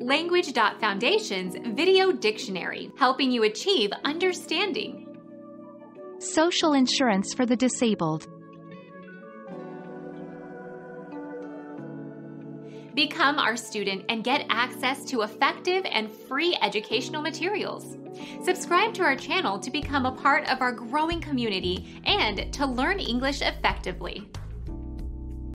Language.Foundation's Video Dictionary, helping you achieve understanding. Social insurance for the disabled. Become our student and get access to effective and free educational materials. Subscribe to our channel to become a part of our growing community and to learn English effectively.